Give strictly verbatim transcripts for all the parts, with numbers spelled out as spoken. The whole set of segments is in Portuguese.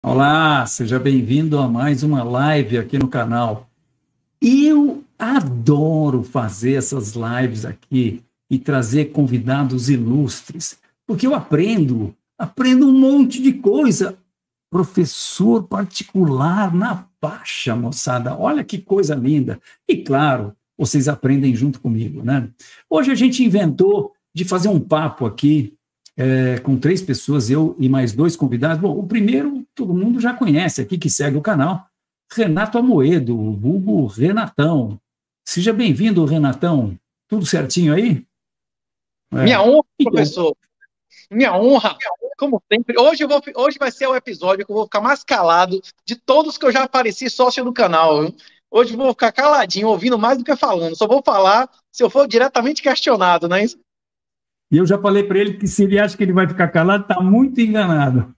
Olá, seja bem-vindo a mais uma live aqui no canal. Eu adoro fazer essas lives aqui e trazer convidados ilustres, porque eu aprendo, aprendo um monte de coisa. Professor particular na faixa, moçada, olha que coisa linda. E claro, vocês aprendem junto comigo, né? Hoje a gente inventou de fazer um papo aqui é, com três pessoas, eu e mais dois convidados. Bom, o primeiro todo mundo já conhece aqui, que segue o canal, Renato Amoedo, o vulgo Renatão. Seja bem-vindo, Renatão. Tudo certinho aí? É. Minha honra, então, professor. Minha honra, como sempre. Hoje, eu vou, hoje vai ser o episódio que eu vou ficar mais calado de todos que eu já apareci sócio do canal. Viu? Hoje eu vou ficar caladinho, ouvindo mais do que falando. Só vou falar se eu for diretamente questionado, não é isso? E eu já falei para ele que se ele acha que ele vai ficar calado, está muito enganado.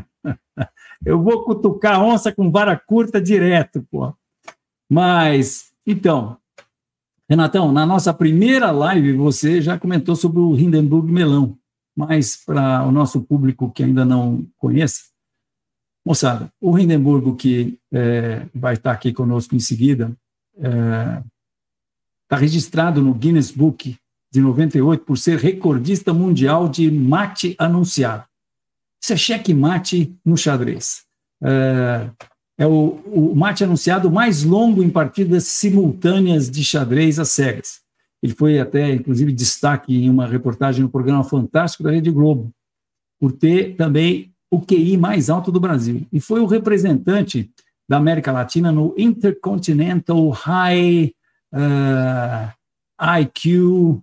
Eu vou cutucar a onça com vara curta direto, pô. Mas, então, Renatão, na nossa primeira live você já comentou sobre o Hindenburg Melão, mas para o nosso público que ainda não conhece, moçada, o Hindenburg que é, vai estar aqui conosco em seguida, está é, registrado no Guinness Book de noventa e oito por ser recordista mundial de mate anunciado. Isso é cheque-mate no xadrez. É, é o, o mate anunciado mais longo em partidas simultâneas de xadrez às cegas. Ele foi até, inclusive, destaque em uma reportagem no programa Fantástico da Rede Globo, por ter também o Q I mais alto do Brasil. E foi o representante da América Latina no Intercontinental High uh, I Q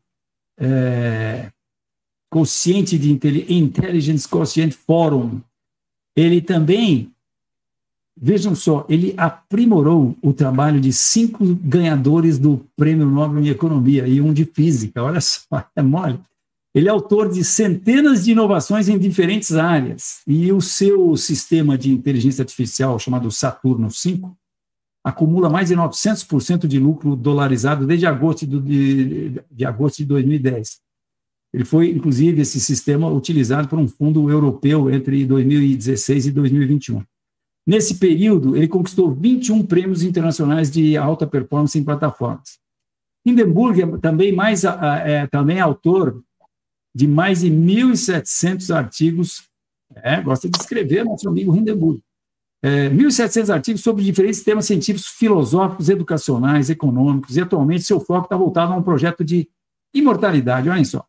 É, Quociente de Intelligence Quotient Forum. Ele também, vejam só, ele aprimorou o trabalho de cinco ganhadores do Prêmio Nobel em Economia e um de Física, olha só, é mole. Ele é autor de centenas de inovações em diferentes áreas e o seu sistema de inteligência artificial, chamado Saturno cinco, acumula mais de novecentos por cento de lucro dolarizado desde agosto de, de, de agosto de dois mil e dez. Ele foi, inclusive, esse sistema utilizado por um fundo europeu entre dois mil e dezesseis e dois mil e vinte e um. Nesse período, ele conquistou vinte e um prêmios internacionais de alta performance em plataformas. Hindenburg é também, mais, é, também autor de mais de mil e setecentos artigos, é, gosta de escrever, nosso amigo Hindenburg. É, mil e setecentos artigos sobre diferentes temas científicos, filosóficos, educacionais, econômicos, e atualmente seu foco está voltado a um projeto de imortalidade, olhem só.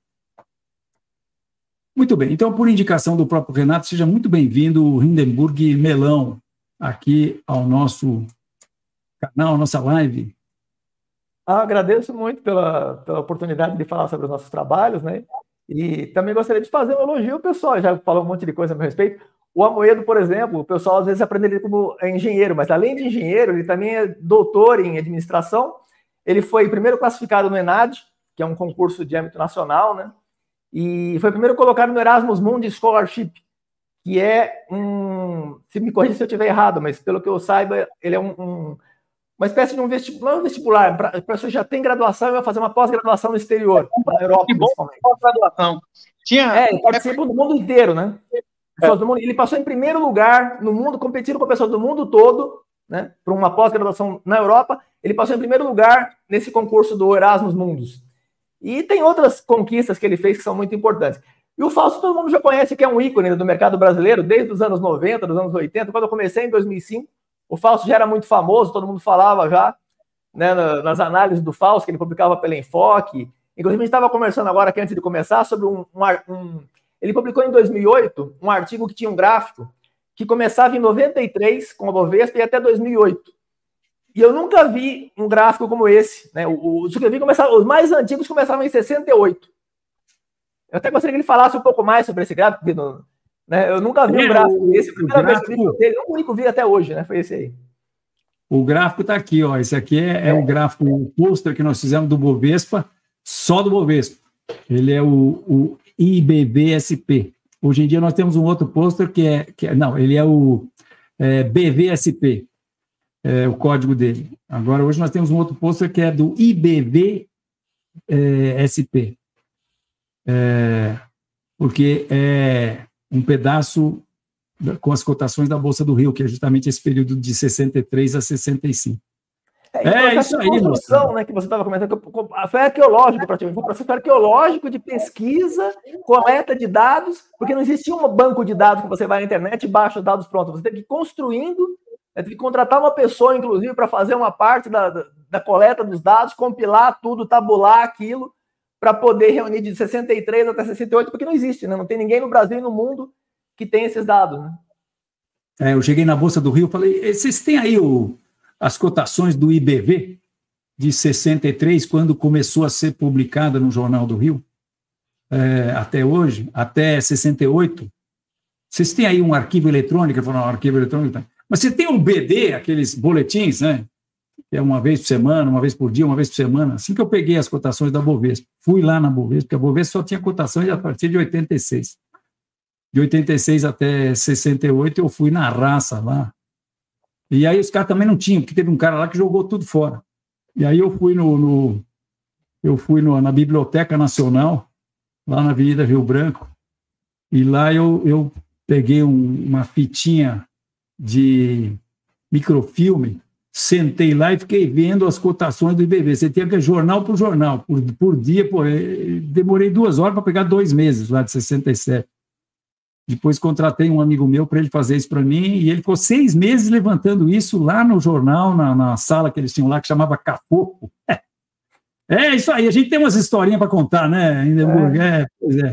Muito bem, então, por indicação do próprio Renato, seja muito bem-vindo, Hindenburg Melão, aqui ao nosso canal, nossa live. Ah, agradeço muito pela, pela oportunidade de falar sobre os nossos trabalhos, né? E também gostaria de fazer um elogio ao pessoal, já falou um monte de coisa a meu respeito. O Amoedo, por exemplo, o pessoal às vezes aprende ele como engenheiro, mas além de engenheiro, ele também é doutor em administração. Ele foi primeiro classificado no ENAD, que é um concurso de âmbito nacional, né? E foi primeiro colocado no Erasmus Mundus Scholarship, que é um... Se me corrija se eu estiver errado, mas pelo que eu saiba, ele é um, um, uma espécie de um vestibular, um vestibular para a pessoa já tem graduação e vai fazer uma pós-graduação no exterior, na Europa, que bom, principalmente. Pós-graduação. Tinha... É, ele participa do mundo inteiro, né? É. Do mundo, ele passou em primeiro lugar no mundo, competindo com pessoas do mundo todo, né? Para uma pós-graduação na Europa. Ele passou em primeiro lugar nesse concurso do Erasmus Mundus. E tem outras conquistas que ele fez que são muito importantes. E o Fausto todo mundo já conhece, que é um ícone do mercado brasileiro, desde os anos noventa, dos anos oitenta. Quando eu comecei em dois mil e cinco, o Fausto já era muito famoso, todo mundo falava já, né, nas análises do Fausto, que ele publicava pela Enfoque. Inclusive, a gente estava conversando agora, aqui, antes de começar, sobre um, um, um... Ele publicou em dois mil e oito um artigo que tinha um gráfico que começava em noventa e três, com a Bovespa, e até dois mil e oito. E eu nunca vi um gráfico como esse, né? O, os, que eu vi começava, os mais antigos começavam em sessenta e oito. Eu até gostaria que ele falasse um pouco mais sobre esse gráfico, porque não, né? Eu nunca vi um gráfico desse. A primeira vez que eu vi dele, o único vi até hoje, né? Foi esse aí. O gráfico está aqui, ó. Esse aqui é, é o gráfico, o pôster que nós fizemos do Bovespa, só do Bovespa. Ele é o, o I B V S P. Hoje em dia nós temos um outro pôster que é, que é... Não, ele é o é, B V S P. É, o código dele. Agora, hoje nós temos um outro pôster que é do I B V S P, é, porque é um pedaço com as cotações da Bolsa do Rio, que é justamente esse período de sessenta e três a sessenta e cinco. É, é isso aí, construção, né, que você estava comentando, foi arqueológico, praticamente, foi um processo arqueológico de pesquisa, coleta de dados, porque não existia um banco de dados que você vai na internet e baixa os dados prontos, você teve que ir construindo, teve que contratar uma pessoa, inclusive, para fazer uma parte da, da, da coleta dos dados, compilar tudo, tabular aquilo, para poder reunir de sessenta e três até sessenta e oito, porque não existe, né? Não tem ninguém no Brasil e no mundo que tem esses dados, né? É, eu cheguei na Bolsa do Rio e falei, vocês têm aí o... as cotações do I B V de sessenta e três, quando começou a ser publicada no Jornal do Rio, é, até hoje, até sessenta e oito, vocês têm aí um arquivo eletrônico, eu falei, um arquivo eletrônico, tá? Mas você tem um B D, aqueles boletins, né? Que é uma vez por semana, uma vez por dia, uma vez por semana. Assim que eu peguei as cotações da Bovespa, fui lá na Bovespa, porque a Bovespa só tinha cotações a partir de oitenta e seis. De oitenta e seis até sessenta e oito, eu fui na raça lá. E aí os caras também não tinham, porque teve um cara lá que jogou tudo fora. E aí eu fui, no, no, eu fui no, na Biblioteca Nacional, lá na Avenida Rio Branco, e lá eu, eu peguei um, uma fitinha de microfilme, sentei lá e fiquei vendo as cotações do I B V. Você tinha que ir jornal por jornal, por, por dia. Pô, demorei duas horas para pegar dois meses lá de sessenta e sete. Depois contratei um amigo meu para ele fazer isso para mim, e ele ficou seis meses levantando isso lá no jornal, na, na sala que eles tinham lá, que chamava Cafoco. É, é isso aí, a gente tem umas historinhas para contar, né, Hindenburg? É. É, pois é.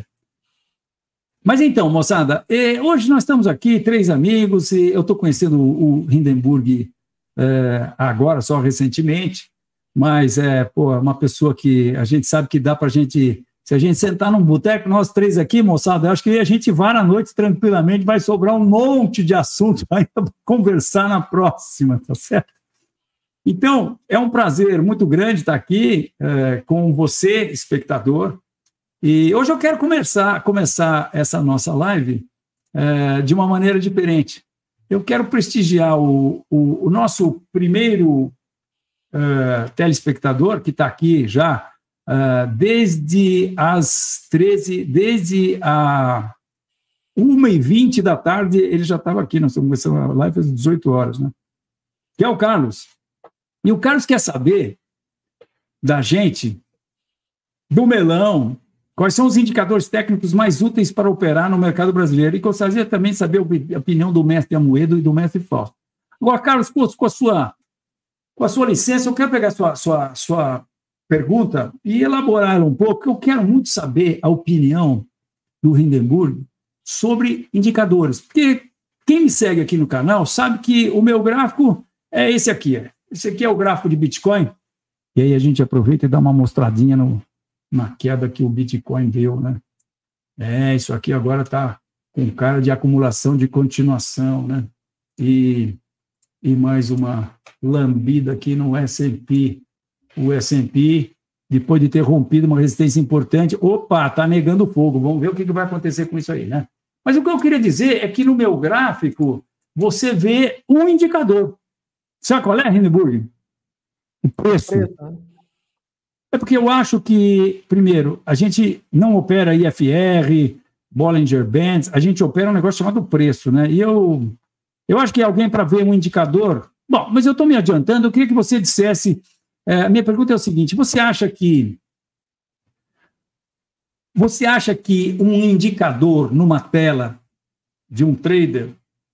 Mas então, moçada, é, hoje nós estamos aqui, três amigos, e eu estou conhecendo o, o Hindenburg é, agora, só recentemente, mas é pô, uma pessoa que a gente sabe que dá para a gente... Se a gente sentar num boteco, nós três aqui, moçada, eu acho que a gente vai à noite tranquilamente, vai sobrar um monte de assunto ainda para conversar na próxima, tá certo? Então, é um prazer muito grande estar aqui é, com você, espectador, e hoje eu quero começar, começar essa nossa live é, de uma maneira diferente. Eu quero prestigiar o, o, o nosso primeiro é, telespectador, que está aqui já, Uh, desde as treze, desde a uma e vinte da tarde, ele já estava aqui, nós estamos começando a live às dezoito horas, né? Que é o Carlos. E o Carlos quer saber da gente, do melão, quais são os indicadores técnicos mais úteis para operar no mercado brasileiro, e gostaria também de saber a opinião do mestre Amoedo e do mestre Fausto. Agora, Carlos, com a sua, com a sua licença, eu quero pegar a sua, sua, sua pergunta e elaborar um pouco. Eu quero muito saber a opinião do Hindenburg sobre indicadores, porque quem me segue aqui no canal sabe que o meu gráfico é esse aqui. Esse aqui é o gráfico de Bitcoin, e aí a gente aproveita e dá uma mostradinha no, na queda que o Bitcoin deu, né? É, isso aqui agora está com cara de acumulação de continuação, né? E, e mais uma lambida aqui no S and P. O S and P, depois de ter rompido uma resistência importante, opa, está negando fogo, vamos ver o que vai acontecer com isso aí, né? Mas o que eu queria dizer é que no meu gráfico você vê um indicador. Sabe qual é, Hindenburg? O preço. É porque eu acho que, primeiro, a gente não opera I F R, Bollinger Bands, a gente opera um negócio chamado preço, né? E eu, eu acho que alguém para ver um indicador... Bom, mas eu estou me adiantando, eu queria que você dissesse... É, a minha pergunta é o seguinte, você acha que você acha que um indicador numa tela de um trader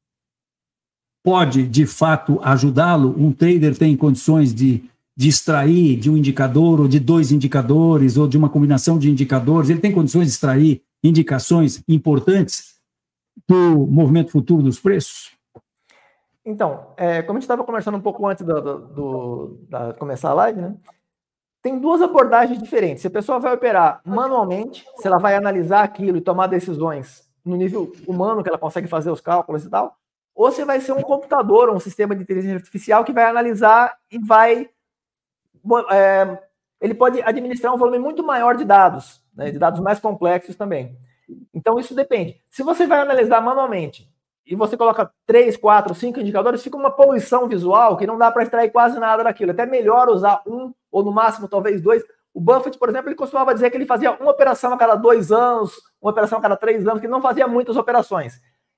pode, de fato, ajudá-lo? Um trader tem condições de, de extrair de um indicador, ou de dois indicadores, ou de uma combinação de indicadores, ele tem condições de extrair indicações importantes do movimento futuro dos preços? Então, é, como a gente estava conversando um pouco antes do, do, do, da começar a live, né? Tem duas abordagens diferentes. Se a pessoa vai operar manualmente, se ela vai analisar aquilo e tomar decisões no nível humano, que ela consegue fazer os cálculos e tal, ou se vai ser um computador, um sistema de inteligência artificial que vai analisar e vai... É, ele pode administrar um volume muito maior de dados, né, de dados mais complexos também. Então, isso depende. Se você vai analisar manualmente, e você coloca três, quatro, cinco indicadores, fica uma poluição visual que não dá para extrair quase nada daquilo. É até melhor usar um, ou no máximo talvez dois. O Buffett, por exemplo, ele costumava dizer que ele fazia uma operação a cada dois anos, uma operação a cada três anos, que ele não fazia muitas operações.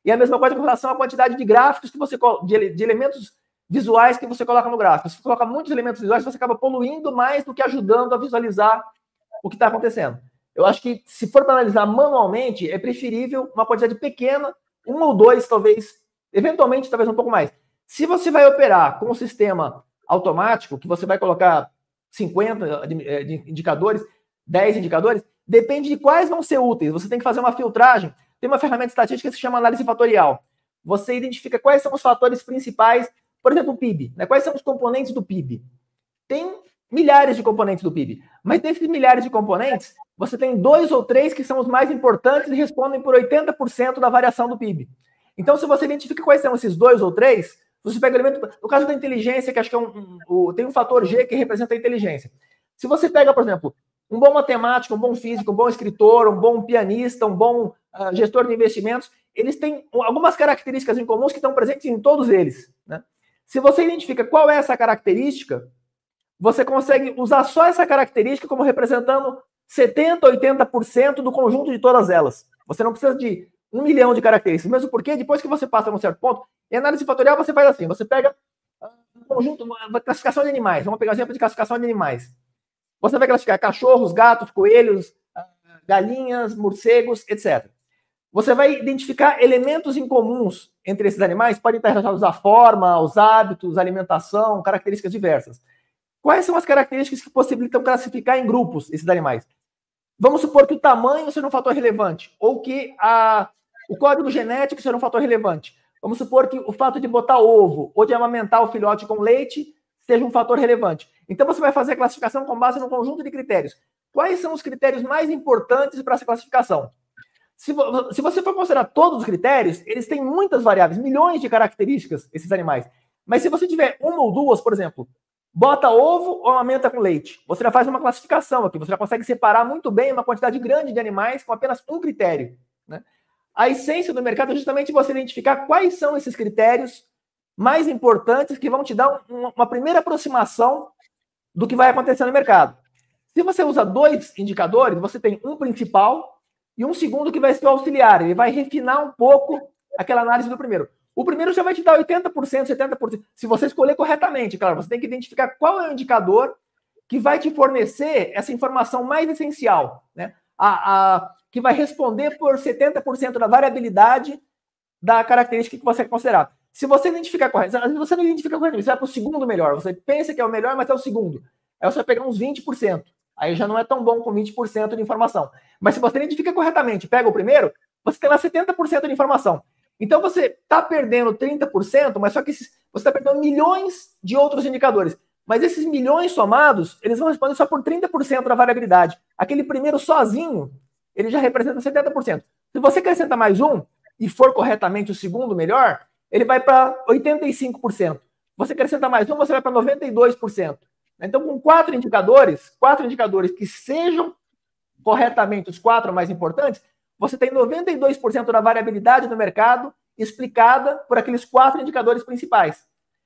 E a mesma coisa com relação à quantidade de gráficos que você de, de elementos visuais que você coloca no gráfico. Se você coloca muitos elementos visuais, você acaba poluindo mais do que ajudando a visualizar o que está acontecendo. Eu acho que, se for para analisar manualmente, é preferível uma quantidade pequena, um ou dois, talvez, eventualmente, talvez um pouco mais. Se você vai operar com um sistema automático, que você vai colocar cinquenta indicadores, dez indicadores, depende de quais vão ser úteis. Você tem que fazer uma filtragem. Tem uma ferramenta estatística que se chama análise fatorial. Você identifica quais são os fatores principais, por exemplo, o P I B, né? Quais são os componentes do P I B. Tem milhares de componentes do P I B, mas desses milhares de componentes, você tem dois ou três que são os mais importantes e respondem por oitenta por cento da variação do P I B. Então, se você identifica quais são esses dois ou três, você pega o elemento... No caso da inteligência, que acho que é um, um, tem um fator G que representa a inteligência. Se você pega, por exemplo, um bom matemático, um bom físico, um bom escritor, um bom pianista, um bom uh, gestor de investimentos, eles têm algumas características em comuns que estão presentes em todos eles, né? Se você identifica qual é essa característica, você consegue usar só essa característica como representando setenta por cento, oitenta por cento do conjunto de todas elas. Você não precisa de um milhão de características. Mesmo porque, depois que você passa num certo ponto, em análise fatorial você faz assim, você pega um conjunto, uma classificação de animais. Vamos pegar um exemplo de classificação de animais. Você vai classificar cachorros, gatos, coelhos, galinhas, morcegos, etcétera. Você vai identificar elementos em comuns entre esses animais, podem estar relacionados à forma, aos hábitos, à alimentação, características diversas. Quais são as características que possibilitam classificar em grupos esses animais? Vamos supor que o tamanho seja um fator relevante, ou que a, o código genético seja um fator relevante. Vamos supor que o fato de botar ovo ou de amamentar o filhote com leite seja um fator relevante. Então você vai fazer a classificação com base num conjunto de critérios. Quais são os critérios mais importantes para essa classificação? Se, vo se você for considerar todos os critérios, eles têm muitas variáveis, milhões de características, esses animais. Mas se você tiver uma ou duas, por exemplo, bota ovo ou amamenta com leite, você já faz uma classificação aqui, você já consegue separar muito bem uma quantidade grande de animais com apenas um critério, né? A essência do mercado é justamente você identificar quais são esses critérios mais importantes que vão te dar um, uma primeira aproximação do que vai acontecer no mercado. Se você usa dois indicadores, você tem um principal e um segundo que vai ser o auxiliar. Ele vai refinar um pouco aquela análise do primeiro. O primeiro já vai te dar oitenta por cento, setenta por cento. Se você escolher corretamente, claro, você tem que identificar qual é o indicador que vai te fornecer essa informação mais essencial, né? A, a, que vai responder por setenta por cento da variabilidade da característica que você quer considerar. Se você identificar corretamente, às vezes você não identifica corretamente, você vai para o segundo melhor. Você pensa que é o melhor, mas é o segundo. Aí você vai pegar uns vinte por cento. Aí já não é tão bom com vinte por cento de informação. Mas se você identifica corretamente, pega o primeiro, você tem lá setenta por cento de informação. Então você está perdendo trinta por cento, mas só que você está perdendo milhões de outros indicadores. Mas esses milhões somados, eles vão responder só por trinta por cento da variabilidade. Aquele primeiro sozinho, ele já representa setenta por cento. Se você acrescenta mais um, e for corretamente o segundo melhor, ele vai para oitenta e cinco por cento. Você acrescenta mais um, você vai para noventa e dois por cento. Então, com quatro indicadores, quatro indicadores que sejam corretamente os quatro mais importantes, você tem noventa e dois por cento da variabilidade do mercado explicada por aqueles quatro indicadores principais.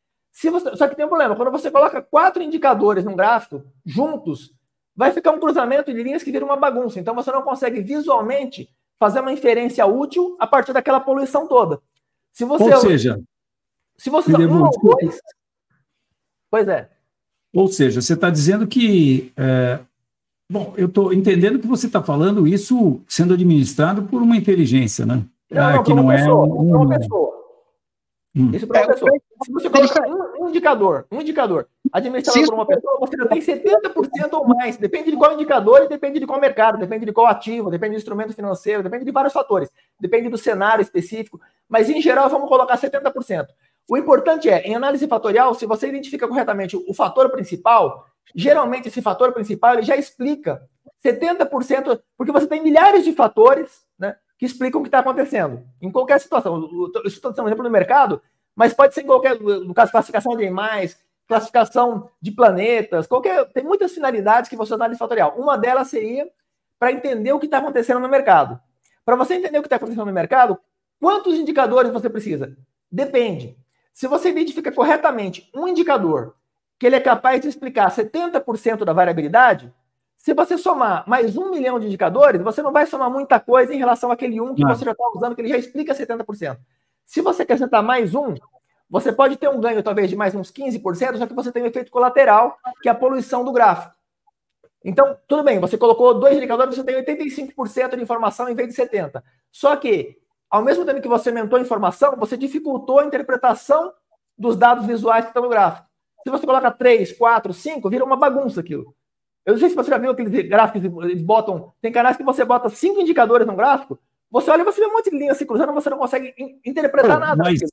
Se você, só que tem um problema, quando você coloca quatro indicadores num gráfico juntos, vai ficar um cruzamento de linhas que vira uma bagunça. Então você não consegue visualmente fazer uma inferência útil a partir daquela poluição toda. Se você, ou seja, se você usa um ou dois... Pois é. Ou seja, você está dizendo que... É... Bom, eu estou entendendo que você está falando isso sendo administrado por uma inteligência, né? Não, não, ah, que não pessoa, é um... uma pessoa. Hum. Isso para uma pessoa. Se você colocar um, um indicador, um indicador administrado por uma pessoa, você já tem setenta por cento ou mais. Depende de qual indicador e depende de qual mercado, depende de qual ativo, depende do instrumento financeiro, depende de vários fatores. Depende do cenário específico. Mas, em geral, vamos colocar setenta por cento. O importante é, em análise fatorial, se você identifica corretamente o fator principal, geralmente esse fator principal ele já explica setenta por cento, porque você tem milhares de fatores, né, que explicam o que está acontecendo. Em qualquer situação. Isso estou dando um exemplo no mercado, mas pode ser em qualquer, no caso, classificação de animais, classificação de planetas, qualquer, tem muitas finalidades que você analisa fatorial. Uma delas seria para entender o que está acontecendo no mercado. Para você entender o que está acontecendo no mercado, quantos indicadores você precisa? Depende. Se você identifica corretamente um indicador que ele é capaz de explicar setenta por cento da variabilidade, Se você somar mais um milhão de indicadores, você não vai somar muita coisa em relação àquele um que não. Você já está usando, que ele já explica setenta por cento. Se você acrescentar mais um, você pode ter um ganho talvez de mais uns quinze por cento, só que você tem um efeito colateral, que é a poluição do gráfico. Então, tudo bem, você colocou dois indicadores, você tem oitenta e cinco por cento de informação em vez de setenta por cento. Só que, ao mesmo tempo que você aumentou a informação, você dificultou a interpretação dos dados visuais que estão no gráfico. Se você coloca três, quatro, cinco, vira uma bagunça aquilo. Eu não sei se você já viu aqueles gráficos que eles botam... Tem canais que você bota cinco indicadores no gráfico, você olha e você vê um monte de linhas se cruzando, você não consegue interpretar Pô, nada. Mas,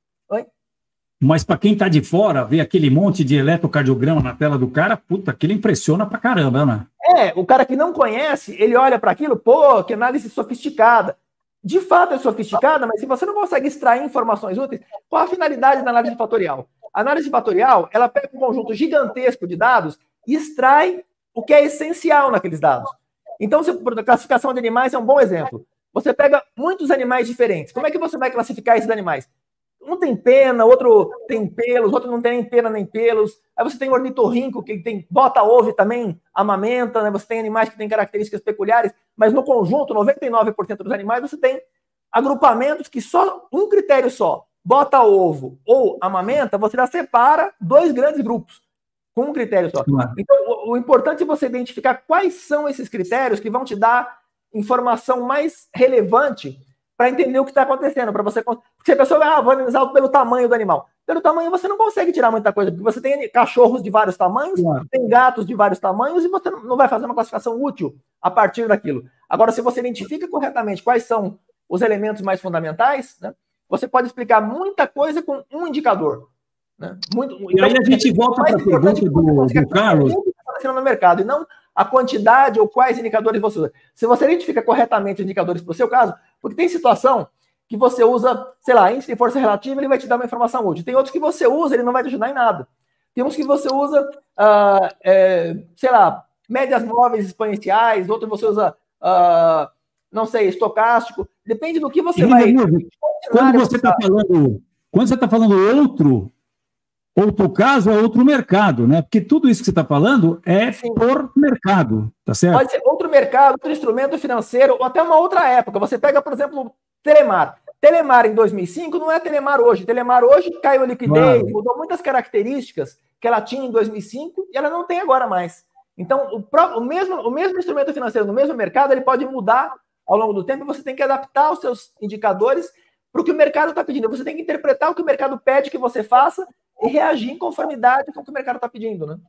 mas para quem está de fora, ver aquele monte de eletrocardiograma na tela do cara, puta, aquilo impressiona pra caramba, né? É, o cara que não conhece, ele olha para aquilo, pô, que análise sofisticada. De fato é sofisticada, mas se você não consegue extrair informações úteis, qual a finalidade da análise fatorial? A análise fatorial, ela pega um conjunto gigantesco de dados e extrai o que é essencial naqueles dados. Então, se a classificação de animais é um bom exemplo. Você pega muitos animais diferentes. Como é que você vai classificar esses animais? Um tem pena, outro tem pelos, outro não tem nem pena nem pelos. Aí você tem o ornitorrinco, que tem bota ovo e também amamenta, né? Você tem animais que têm características peculiares, mas no conjunto, noventa e nove por cento dos animais, você tem agrupamentos que só um critério só, bota ovo ou amamenta, você já separa dois grandes grupos com um critério só. Então, o, o importante é você identificar quais são esses critérios que vão te dar informação mais relevante para entender o que está acontecendo, para você... Porque se a pessoa vai, ah, vou analisar pelo tamanho do animal. Pelo tamanho você não consegue tirar muita coisa, porque você tem cachorros de vários tamanhos, claro. Tem gatos de vários tamanhos, e você não vai fazer uma classificação útil a partir daquilo. Agora, se você identifica corretamente quais são os elementos mais fundamentais, né, você pode explicar muita coisa com um indicador. Né? Muito, e então, aí a gente volta para a pergunta do, do Carlos. O que está acontecendo no mercado, e não a quantidade ou quais indicadores você usa. Se você identifica corretamente os indicadores para o seu caso, porque tem situação que você usa, sei lá, índice de força relativa, ele vai te dar uma informação útil. Tem outros que você usa, ele não vai te ajudar em nada. Tem uns que você usa, uh, é, sei lá, médias móveis exponenciais, outros você usa, uh, não sei, estocástico. Depende do que você e, vai... Quando você está falando, quando você está falando outro... Outro caso é outro mercado, né? Porque tudo isso que você está falando é Sim. por mercado, tá certo? Pode ser outro mercado, outro instrumento financeiro, ou até uma outra época. Você pega, por exemplo, Telemar. Telemar em dois mil e cinco não é Telemar hoje. Telemar hoje caiu a liquidez, claro. Mudou muitas características que ela tinha em dois mil e cinco e ela não tem agora mais. Então, o, próprio, o, mesmo, o mesmo instrumento financeiro no mesmo mercado, ele pode mudar ao longo do tempo e você tem que adaptar os seus indicadores para o que o mercado está pedindo. Você tem que interpretar o que o mercado pede que você faça e reagir em conformidade com o que o mercado está pedindo, né?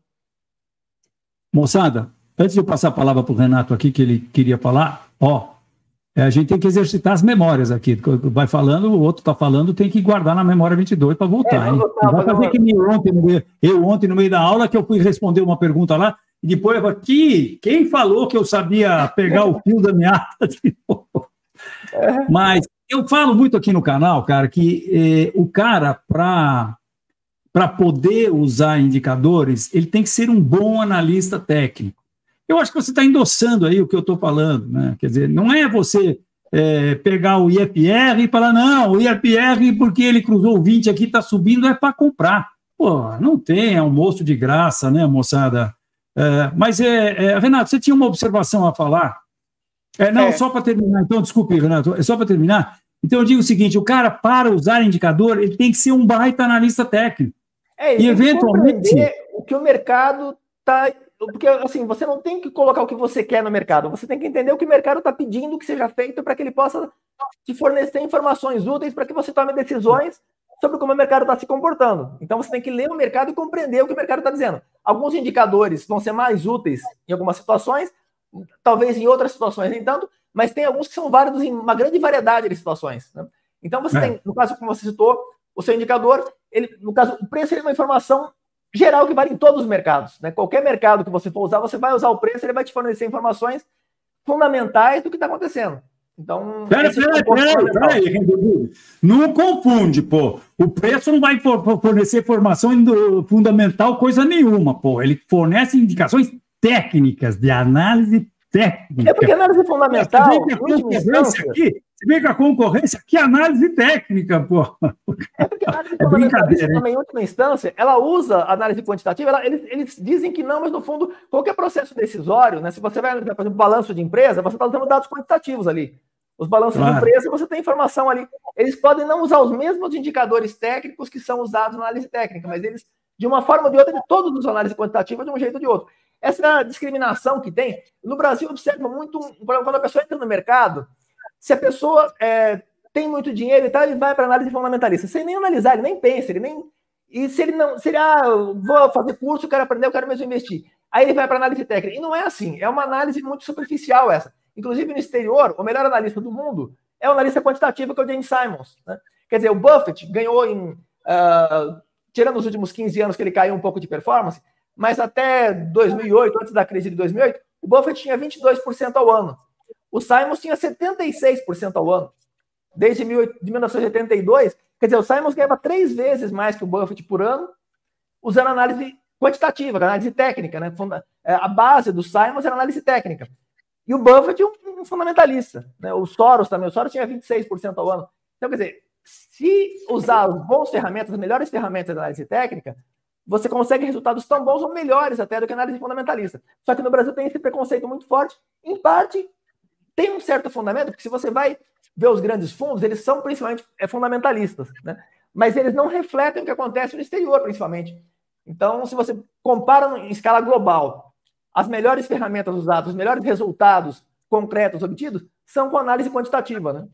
Moçada, antes de eu passar a palavra para o Renato aqui, que ele queria falar, ó, a gente tem que exercitar as memórias aqui. Vai falando, o outro está falando, tem que guardar na memória vinte e dois para voltar, é, hein? Voltar, vai fazer que nem ontem, no meio, eu ontem, no meio da aula, que eu fui responder uma pergunta lá, e depois eu falei, aqui, quem falou que eu sabia pegar o fio da meada de novo? É. Mas eu falo muito aqui no canal, cara, que eh, o cara, para... para poder usar indicadores, ele tem que ser um bom analista técnico. Eu acho que você está endossando aí o que eu estou falando, né? Quer dizer, não é você é, pegar o I F R e falar, não, o I F R, porque ele cruzou vinte aqui, está subindo, é para comprar. Pô, não tem almoço de graça, né, moçada? É, mas, é, é, Renato, você tinha uma observação a falar? É, não, é. Só para terminar, então, desculpe, Renato, é só para terminar. Então, eu digo o seguinte, o cara, para usar indicador, ele tem que ser um baita analista técnico. É, e eventualmente o que o mercado está... Porque, assim, você não tem que colocar o que você quer no mercado, você tem que entender o que o mercado está pedindo que seja feito para que ele possa te fornecer informações úteis para que você tome decisões sobre como o mercado está se comportando. Então, você tem que ler o mercado e compreender o que o mercado está dizendo. Alguns indicadores vão ser mais úteis em algumas situações, talvez em outras situações nem tanto, mas tem alguns que são válidos em uma grande variedade de situações. Né? Então, você é. tem, no caso como você citou, o seu indicador, ele, no caso, o preço é uma informação geral que vale em todos os mercados. Né? Qualquer mercado que você for usar, você vai usar o preço, ele vai te fornecer informações fundamentais do que está acontecendo. Então, pera, pera, pera, pera aí, não confunde, pô. O preço não vai fornecer informação fundamental coisa nenhuma, pô. Ele fornece indicações técnicas, de análise técnica. É porque análise fundamental, aqui, Você vê que a concorrência, que análise técnica, pô. É porque a análise fundamentalista, também, em última instância, ela usa análise quantitativa, ela, eles, eles dizem que não, mas no fundo, qualquer processo decisório, né? Se você vai analisar, por exemplo, balanço de empresa, você está usando dados quantitativos ali. Os balanços claro. de empresa, você tem informação ali. Eles podem não usar os mesmos indicadores técnicos que são usados na análise técnica, mas eles, de uma forma ou de outra, todos usam análise quantitativa de um jeito ou de outro. Essa discriminação que tem, no Brasil, observa muito, quando a pessoa entra no mercado, se a pessoa é, tem muito dinheiro e tal, ele vai para análise fundamentalista, sem nem analisar, ele nem pensa, ele nem... E se ele não... Se ele, ah, vou fazer curso, quero aprender, eu quero mesmo investir. Aí ele vai para análise técnica. E não é assim, é uma análise muito superficial essa. Inclusive, no exterior, o melhor analista do mundo é o analista quantitativo, que é o James Simons. Né? Quer dizer, o Buffett ganhou em... Uh, tirando os últimos quinze anos que ele caiu um pouco de performance, mas até dois mil e oito, antes da crise de dois mil e oito, o Buffett tinha vinte e dois por cento ao ano. O Simons tinha setenta e seis por cento ao ano. Desde mil novecentos e oitenta e dois, quer dizer, o Simons ganhava três vezes mais que o Buffett por ano, usando análise quantitativa, análise técnica. Né? A base do Simons era análise técnica. E o Buffett, um, um fundamentalista. Né? O Soros também, o Soros tinha vinte e seis por cento ao ano. Então, quer dizer, se usar as boas ferramentas, as melhores ferramentas de análise técnica, você consegue resultados tão bons ou melhores até do que a análise fundamentalista. Só que no Brasil tem esse preconceito muito forte, em parte... Tem um certo fundamento, porque se você vai ver os grandes fundos, eles são principalmente fundamentalistas, né? Mas eles não refletem o que acontece no exterior, principalmente. Então, se você compara em escala global, as melhores ferramentas usadas, os melhores resultados concretos obtidos, são com análise quantitativa, né?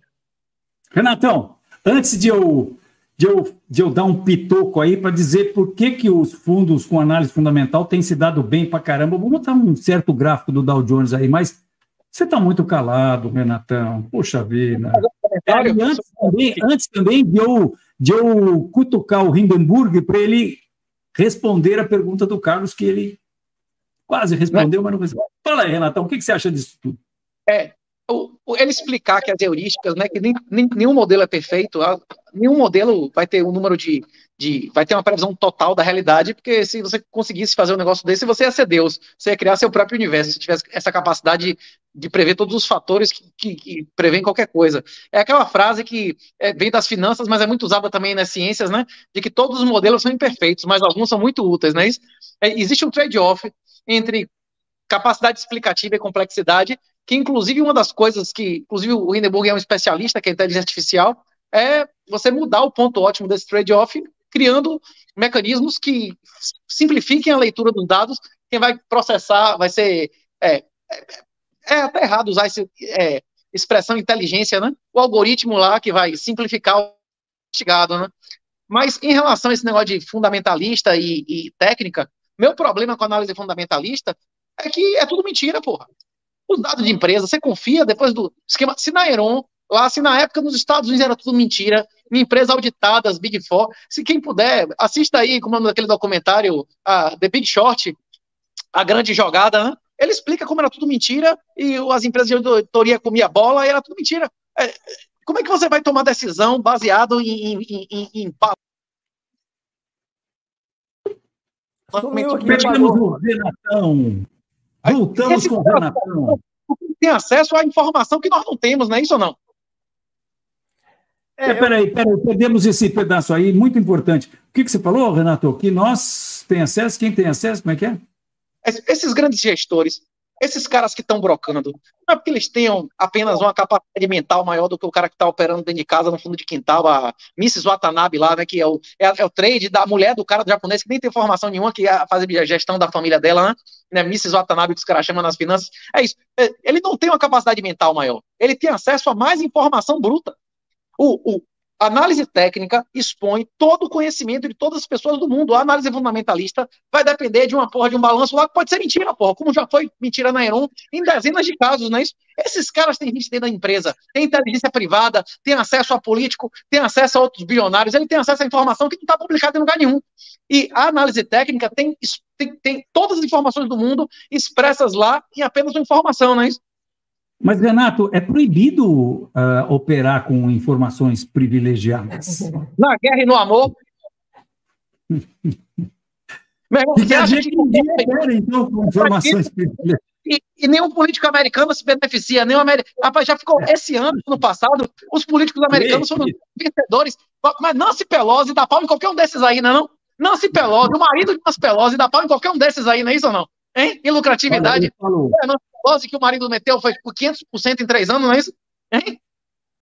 Renatão, antes de eu, de eu, de eu dar um pitoco aí para dizer por que, que os fundos com análise fundamental têm se dado bem para caramba, vou botar um certo gráfico do Dow Jones aí, mas você está muito calado, Renatão. Poxa vida. É, antes, também, antes também de eu, de eu cutucar o Hindenburg para ele responder a pergunta do Carlos, que ele quase respondeu, mas não respondeu. Fala aí, Renatão, o que, que você acha disso tudo? É, o, o, ele explicar que as heurísticas, né, que nem, nem, nenhum modelo é perfeito, a, nenhum modelo vai ter um número de, de... vai ter uma previsão total da realidade, porque se você conseguisse fazer um negócio desse, você ia ser Deus, você ia criar seu próprio universo, se tivesse essa capacidade de, de prever todos os fatores que, que, que prevêem qualquer coisa. É aquela frase que é, vem das finanças, mas é muito usada também nas ciências, né, de que todos os modelos são imperfeitos, mas alguns são muito úteis, né? É, existe um trade-off entre capacidade explicativa e complexidade, que inclusive uma das coisas que, inclusive o Hindenburg é um especialista, que é a inteligência artificial, é você mudar o ponto ótimo desse trade-off, criando mecanismos que simplifiquem a leitura dos dados. Quem vai processar vai ser... É, é, é até errado usar essa é, expressão inteligência, né? O algoritmo lá que vai simplificar o investigado, né? Mas em relação a esse negócio de fundamentalista e, e técnica, meu problema com a análise fundamentalista é que é tudo mentira, porra. Os dados de empresa, você confia depois do esquema... Se na Enron, lá, se na época nos Estados Unidos era tudo mentira, minha empresa auditada, as Big Four, se quem puder, assista aí, como naquele documentário, a The Big Short, A Grande Jogada, né? Ele explica como era tudo mentira e as empresas de auditoria comiam bola e era tudo mentira. É, como é que você vai tomar decisão baseado em... em, em, em... Perdemos o Renatão. Voltamos Esse com o Renatão. Tem acesso à informação que nós não temos, não é isso ou não? É, peraí, peraí, perdemos esse pedaço aí, muito importante. O que, que você falou, Renato? Que nós tem acesso? Quem tem acesso? Como é que é? Esses grandes gestores, esses caras que estão brocando, não é porque eles tenham apenas uma capacidade mental maior do que o cara que está operando dentro de casa, no fundo de quintal, a missus Watanabe lá, né, que é o, é, é o trade da mulher do cara do japonês, que nem tem formação nenhuma, que ia fazer a gestão da família dela, né, né missus Watanabe, que os caras chamam nas finanças, é isso. Ele não tem uma capacidade mental maior, ele tem acesso a mais informação bruta. O, o, a análise técnica expõe todo o conhecimento de todas as pessoas do mundo. A análise fundamentalista vai depender de uma porra de um balanço lá que pode ser mentira, porra, como já foi mentira na Enron em dezenas de casos, não é isso? Esses caras têm gente dentro da empresa, tem inteligência privada, tem acesso a político, tem acesso a outros bilionários, ele tem acesso a informação que não está publicada em lugar nenhum. E a análise técnica tem, tem, tem todas as informações do mundo expressas lá em apenas uma informação, não é isso? Mas, Renato, é proibido uh, operar com informações privilegiadas? Na guerra e no amor. Meu irmão, você acha que ninguém opera, então, com informações privilegiadas? e, e nenhum político americano se beneficia. Nenhum amer... Rapaz, já ficou esse ano, no passado, os políticos americanos foram vencedores. Mas Nancy Pelosi dá pau em qualquer um desses aí, não é não? Nancy Pelosi, o marido de Nancy Pelosi dá pau em qualquer um desses aí, não é isso ou não? Hein? Em lucratividade. É, Nancy Pelosi que o marido meteu foi por quinhentos por cento em três anos, não é isso? Hein?